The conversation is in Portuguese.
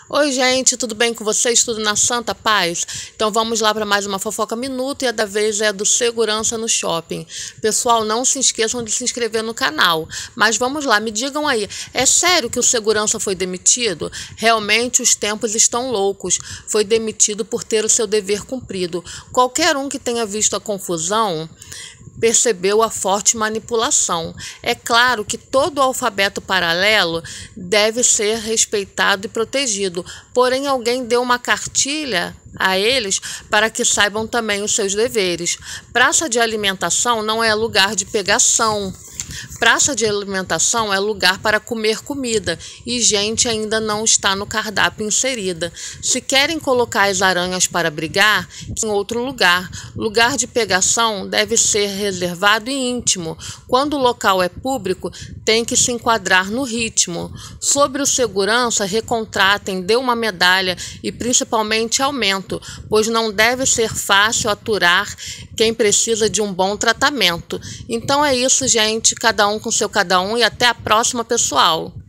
Oi, gente, tudo bem com vocês? Tudo na santa paz? Então vamos lá para mais uma fofoca minuto e a da vez é do segurança no shopping. Pessoal, não se esqueçam de se inscrever no canal. Mas vamos lá, me digam aí, é sério que o segurança foi demitido? Realmente os tempos estão loucos. Foi demitido por ter o seu dever cumprido. Qualquer um que tenha visto a confusão percebeu a forte manipulação. É claro que todo o alfabeto paralelo deve ser respeitado e protegido, porém alguém deu uma cartilha a eles para que saibam também os seus deveres. Praça de alimentação não é lugar de pegação. Praça de alimentação é lugar para comer comida e gente ainda não está no cardápio inserida. Se querem colocar as aranhas para brigar, em outro lugar. Lugar de pegação deve ser reservado e íntimo. Quando o local é público, tem que se enquadrar no ritmo. Sobre o segurança, recontratem, dê uma medalha e principalmente aumento, pois não deve ser fácil aturar quem precisa de um bom tratamento. Então é isso, gente. Cada um com seu cada um e até a próxima, pessoal.